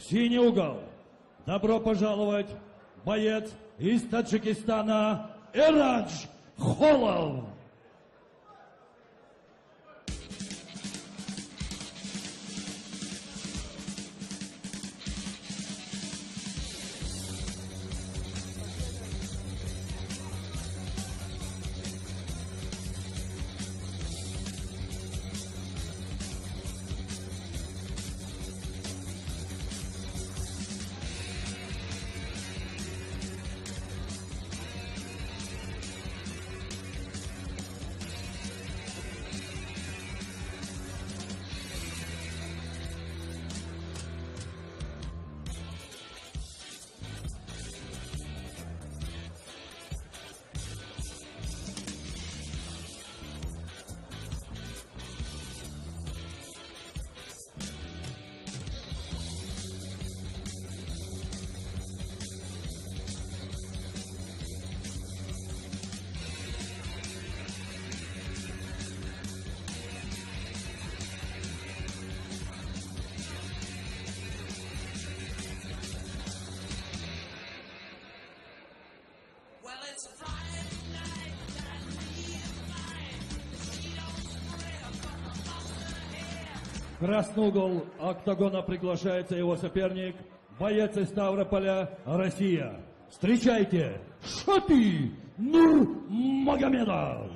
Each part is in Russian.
синий угол. Добро пожаловать, боец из Таджикистана Эрадж Холов. Красный угол октагона приглашается его соперник, боец из Ставрополя, Россия. Встречайте, Шапи Нурмагомедов.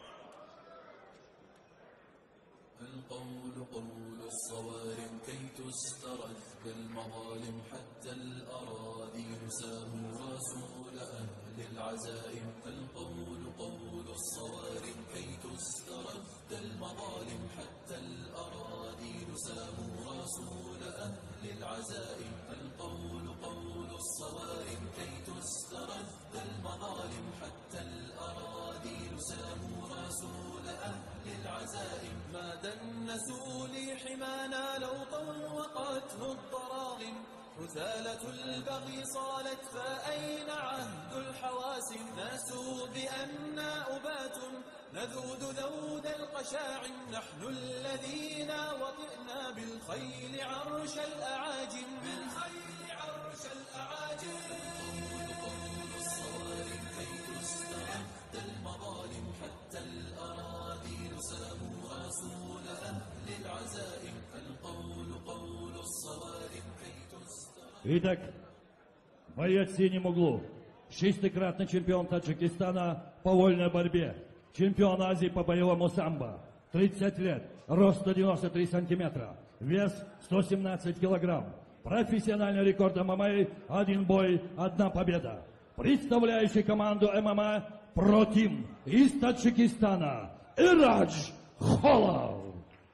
ما دنسوا لي حمانا لو طوقته الضراغم حثالة البغي صالت فأين عهد الحواسم ناسوا بأننا أبات نذود ذود القشاع نحن الذين وطئنا بالخيل عرش الأعاجم بالخيل عرش الأعاجم قول الصوارم كي تسترد المظالم حتى الأراضي ساموا رسول أهل العزائم القول قول الصوارم كي تسترد. Итак, боец в синем углу, шестикратный чемпион Таджикистана по вольной борьбе, чемпион Азии по боевому самбо, 30 лет, рост 193 сантиметра, вес 117 килограмм, профессиональный рекорд ММА, один бой, одна победа. Представляющий команду ММА «Протим» из Таджикистана Эрадж Холов.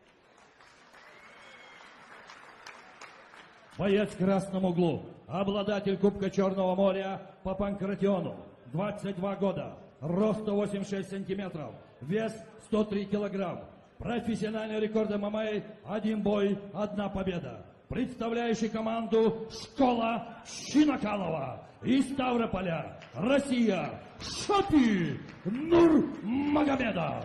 Боец в красном углу, обладатель Кубка Черного моря по панкратиону, 22 года, рост 186 сантиметров, вес 103 килограмм, профессиональный рекорд ММА, один бой, одна победа. Представляющий команду «Школа Шинакалова» из Ставрополя, Россия, Шапи Нурмагомедов.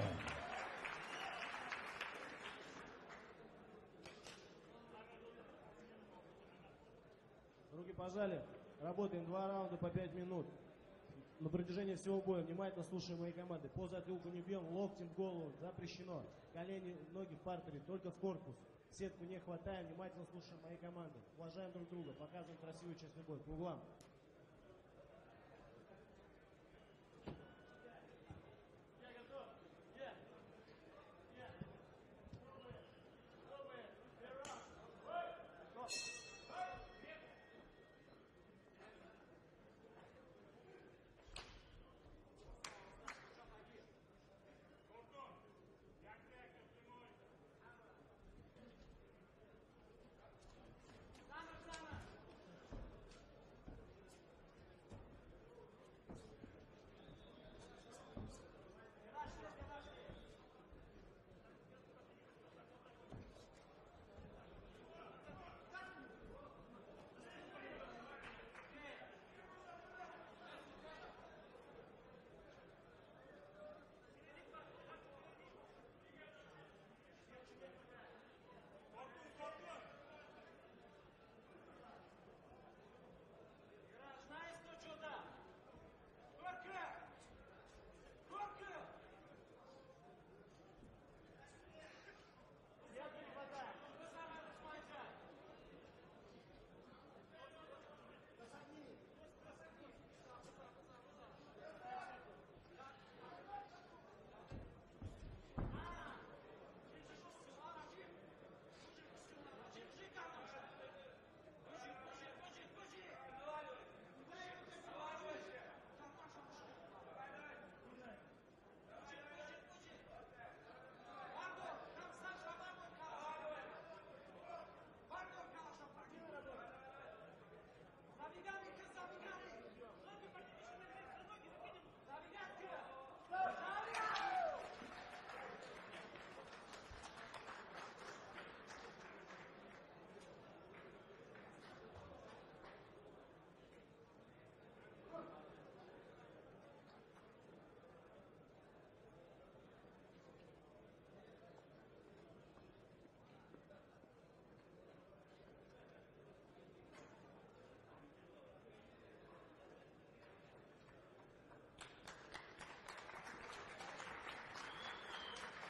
Руки пожали. Работаем 2 раунда по 5 минут. На протяжении всего боя внимательно слушаем мои команды. По затылку не бьем, локтем в голову запрещено. Колени, ноги в партере, только в корпус. Сетку не хватаем, внимательно слушаем мои команды. Уважаем друг друга, показываем красивый честный бой. По углам.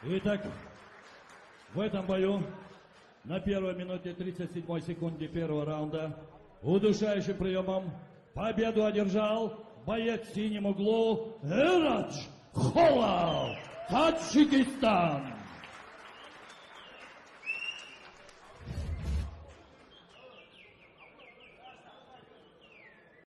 Итак, в этом бою на первой минуте 37 секунде первого раунда удушающим приемом победу одержал боец в синем углу Эрадж Холал, Таджикистан.